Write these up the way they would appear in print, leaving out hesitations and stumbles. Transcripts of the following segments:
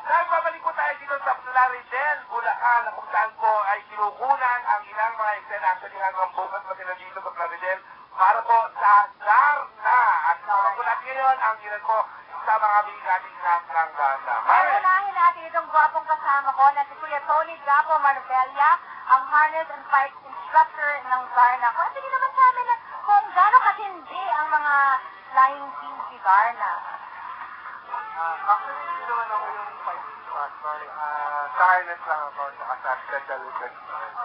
Nagbabalik po tayo dito sa Plaridel, Bulacan, na kung saan po ay kinukunan ang ilang mga eksena. Actually, hanggang bukas pa sila dito sa Plaridel para po sa Darna. At kasama po natin ngayon ang ilan po sa mga bigating ng Darna. Unahin natin itong gwapong kasama ko na si Kuya Tony Gapo Marbella, ang harness and fight instructor ng Darna. Kasi naman sa amin na kung gano'ng katindi ang mga flying team si Darna. Actually, hindi naman ako yung fight instructor. Sa harness lang ako, saka sa special effects.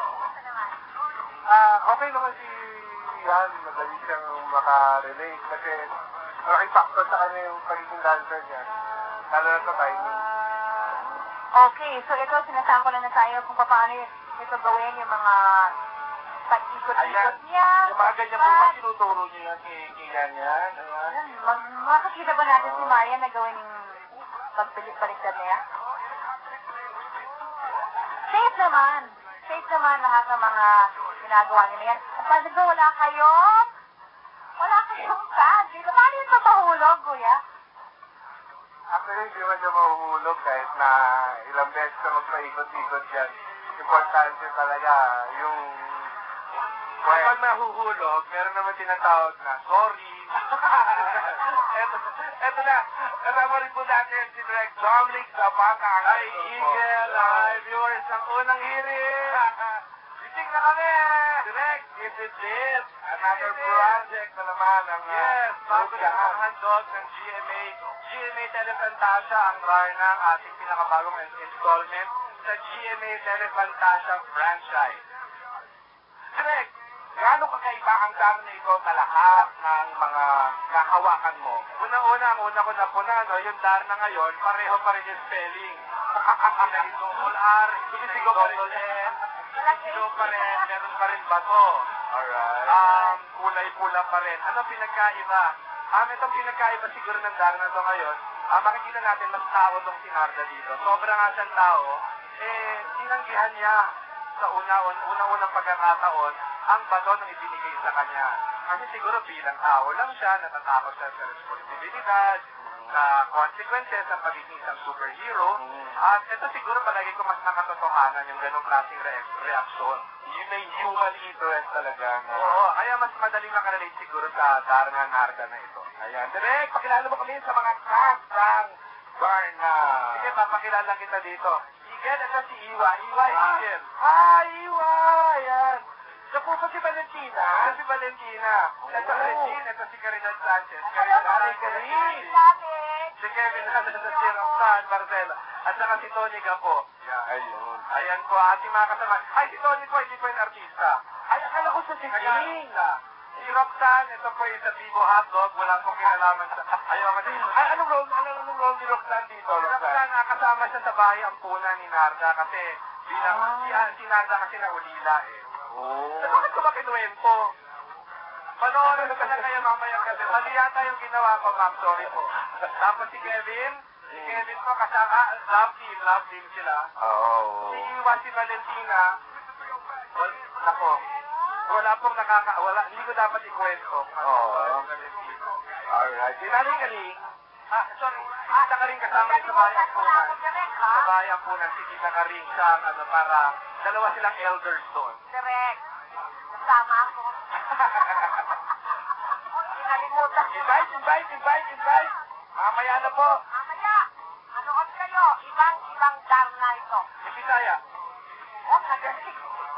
Okay naman si Yan, madali siyang makarelate kasi malaking factor sa kanya yung pagiging dancer niya. Lalo na sa timing. Okay, so ito sinasample na tayo kung paano ito gawin yung mga pag-ikot-ikot niya. Yung mga ganyan po ba, tinuturo niyo yan kay Yan yan? Ayan. Makakita ba natin si Maria na gawin yung pagpilit-baliktad niya? Safe naman. Safe naman lahat ng mga ginagawa niya yan. At pag wala kayong pad. Paano yung papahulog, kuya? Actually, hindi man siya mahuhulog kahit na ilang beses na magpaikot-ikot yan. Importante talaga yung... Kapag nahuhulog, meron naman tinatawag na, sorry. Eto na, kasama rin po natin si Direk Dominic Zapata. Hi, Eagle. Hi, viewers ng unang hirit. Gising na kami. Direk, this is it. Another project na naman ang... Yes, bago na ang handog ng GMA. GMA Telefantasia ang Darna ng ating pinakabagong installment sa GMA Telefantasia franchise. Direk, gaano kakaiba ang Darna ito sa lahat ng mga nahawakan mo? Una-una, ang una ko na puna, no, yung Darna ngayon, pareho pa rin yung spelling. Ito all R, ito double N, ito pa rin, meron pa rin bato. Alright. Kulay-pula pa rin. Ano pinagkaiba? Itong pinagkaiba siguro ng Darna to ngayon, makikita natin mas tao tong si Narda dito. Sobra nga siyang tao, tinanggihan niya sa unang pagkakataon ang bato nang ibinigay sa kanya. Kasi siguro bilang tao lang siya, natatakot siya sa responsibilidad, sa consequences ng pagiging isang superhero. At ito siguro palagi ko mas nakatotohanan yung ganong klaseng reaksyon. Yun may human interest talaga. Oo, kaya mas madaling makarelate siguro sa Darna Narda na ito. Ayan. Direk, pakilala mo kami sa mga cast ng Darna. Sige, papakilala kita dito. Eagle, ito si Iwa. Iwa, Eagle. Hi, Iwa! Ayan. Ito po si Valentina. Ito si Valentina. Ito Regine. Ito si Caridad Sanchez. Caridad. Si Kevin Hernandez, si Roxanne Marcela. At saka si Tony Gapo. Ayun. Ayan po, ating mga kasama. Ay, si Tony po, hindi po yung artista. Ay, akala ko sa si Jing. Si Roxanne, ito po yung sa Vivo Hotdog. Wala pong kinalaman sa... Ayaw ka din. Ay, anong role ni Roxanne dito? Si Roxanne, kasama siya sa bahay ampunan ni Narda kasi bilang si Narda kasi naulila eh. So, bakit ko ba kinuwento? Panoorin ko na kayo mamayang gabi. Mali yata yung ginawa ko, ma'am. Sorry po. Tapos si Kevin po kasama, love team sila. Si Iwa, si Valentina. Nako. Hindi ko dapat ikwento. Alright. Si Nanay Kaling. Sorry. Tita Kaling kasama rin sa bahay ampunan. Sa bahay ampunan, si Tita Kaling siya, para dalawa silang elders doon. Direct. Kasama ako. Inalimutan. Invite. Mamaya na po. Mamaya. Ano kami kayo? Ibang Darna ito. Si Bisaya. Nagaling.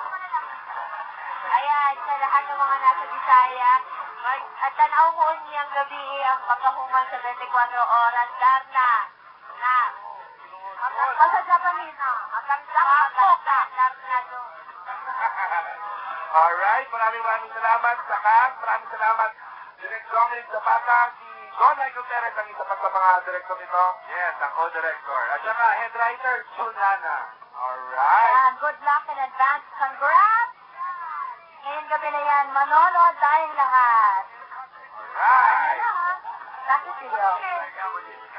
Ayan, sa lahat ng mga nasa Bisaya, at tanaw ko niyang gabi ang pagkahuman sa 24 oras, Darna. Sa Japanese, maganda, Darna doon. Alright, maraming salamat sa cast. Maraming salamat. Direk Dominic Zapata, si Don Michael Perez ang isa pa sa mga director nito. Yes, ang co-director. At saka head writer, Jun Nana. Alright. And good luck in advance. Congrats! Ngayong gabi na yan, manonood tayong lahat. Alright. Ano na ha? Kasi sila.